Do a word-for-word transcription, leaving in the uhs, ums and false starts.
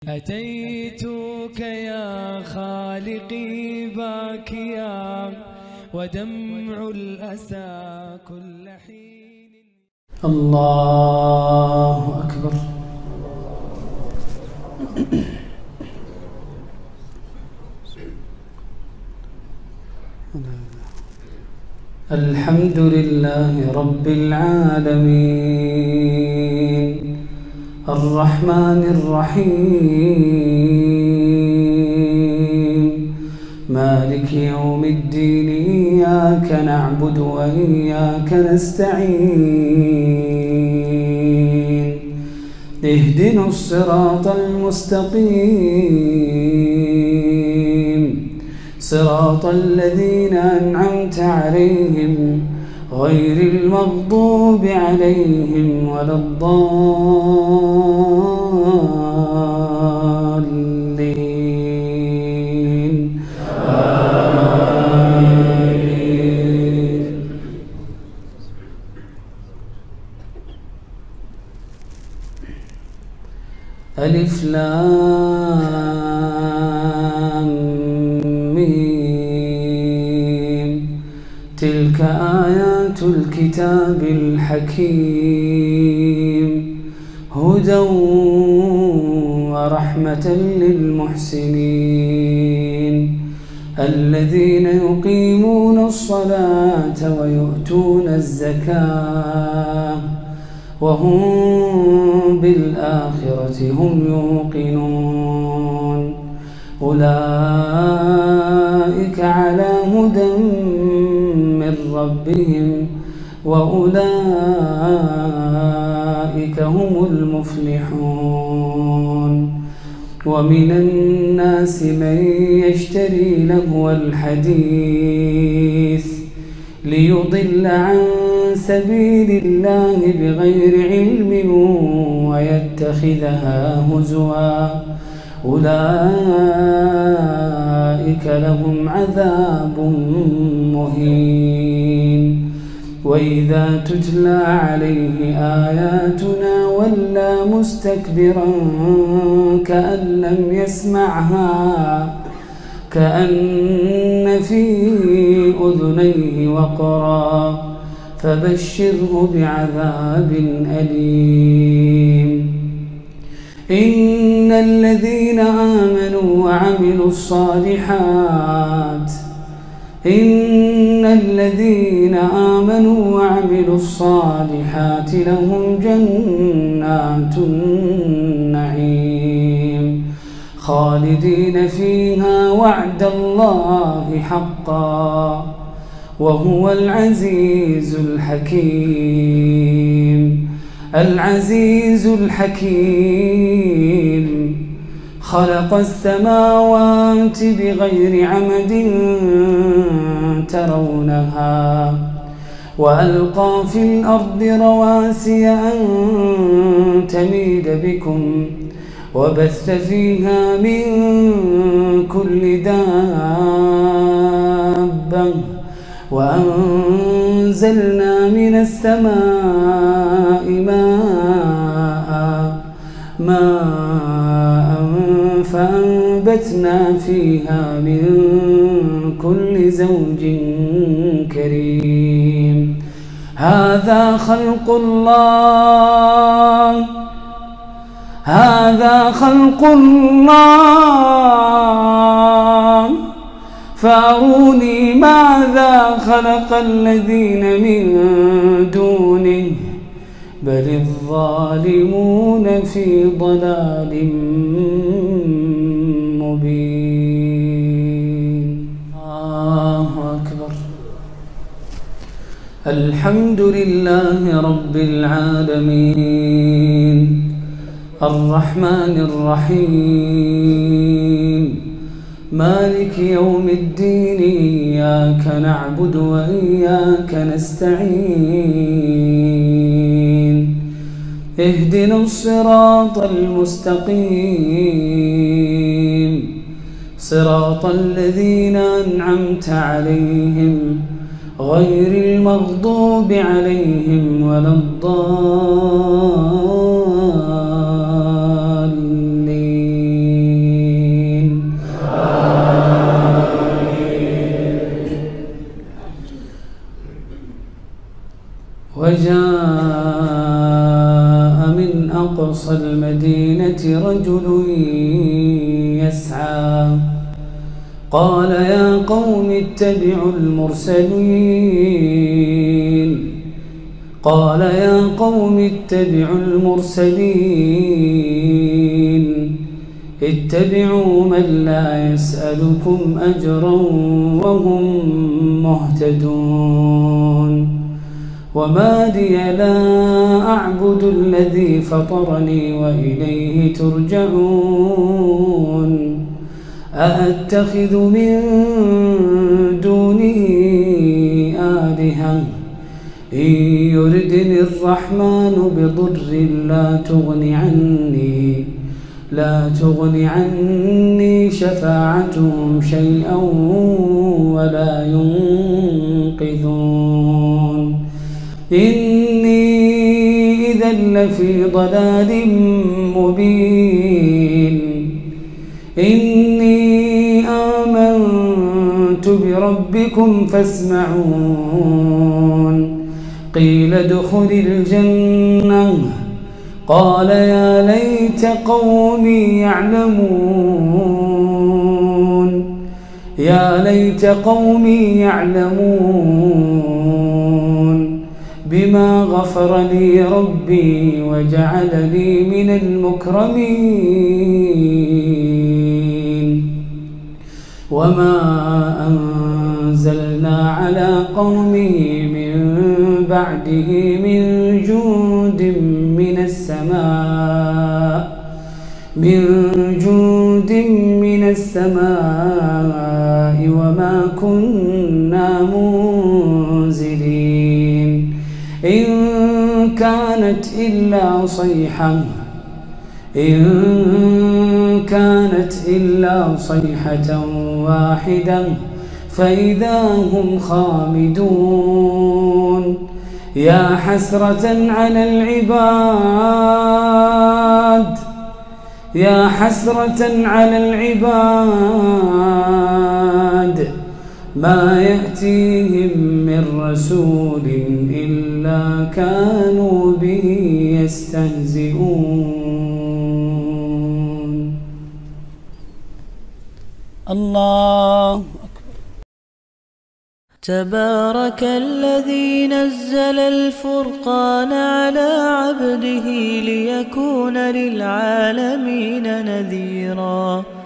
أتيتك يا خالقي باكيا ودمع الأسى كل حين. الله أكبر. الحمد لله رب العالمين الرحمن الرحيم مالك يوم الدين إياك نعبد وإياك نستعين اهدنا الصراط المستقيم صراط الذين أنعمت عليهم غير المغضوب عليهم ولا الضالين آمين. ألف لام تلك آيات الكتاب الحكيم هدى ورحمة للمحسنين الذين يقيمون الصلاة ويؤتون الزكاة وهم بالآخرة هم يوقنون أولئك على هدى من ربهم وأولئك هم المفلحون. ومن الناس من يشتري لهو الحديث ليضل عن سبيل الله بغير علم ويتخذها هزوا أولئك لهم عذاب مهين. وإذا تتلى عليه آياتنا ولى مستكبرا كأن لم يسمعها كأن في أذنيه وقرا فبشره بعذاب أليم. إن الذين آمنوا وعملوا الصالحات إن الذين آمنوا وعملوا الصالحات لهم جنات النعيم خالدين فيها وعد الله حقا وهو العزيز الحكيم. العزيز الحكيم خلق السماوات بغير عمد ترونها وألقى في الأرض رواسي أن تميد بكم وبث فيها من كل دابة وأنزلنا من السماء ماء ماء فأنبتنا فيها من كل زوج كريم. هذا خلق الله هذا خلق الله فأروني ماذا خلق الذين من دونه بل الظالمون في ضلال مبين. الله أكبر. الحمد لله رب العالمين الرحمن الرحيم مالك يوم الدين إياك نعبد وإياك نستعين اهدنا الصراط المستقيم صراط الذين أنعمت عليهم غير المغضوب عليهم ولا الضالين. رجل يسعى قال يا قوم اتبعوا المرسلين قال يا قوم اتبعوا المرسلين اتبعوا من لا يسألكم أجرا وهم مهتدون وما لي لا أعبد الذي فطرني وإليه ترجعون أأتخذ من دونه آلهة إن يردني الرحمن بضر لا تغن عني لا تغن عني شفاعتهم شيئا ولا ينقذون إني إذا لفي ضلال مبين إني آمنت بربكم فاسمعون قيل ادخل الجنة قال يا ليت قومي يعلمون يا ليت قومي يعلمون بما غفر لي ربي وجعلني من المكرمين وما أنزلنا على قومه من بعده من جند من السماء من جند من السماء وما كنا منزلين إن كانت إلا صيحة إن كانت إلا صيحة واحدة فإذا هم خامدون يا حسرة على العباد يا حسرة على العباد ما يأتيهم من رسول إلا كانوا به يستهزئون. الله أكبر. تبارك الذي نزل الفرقان على عبده ليكون للعالمين نذيرا.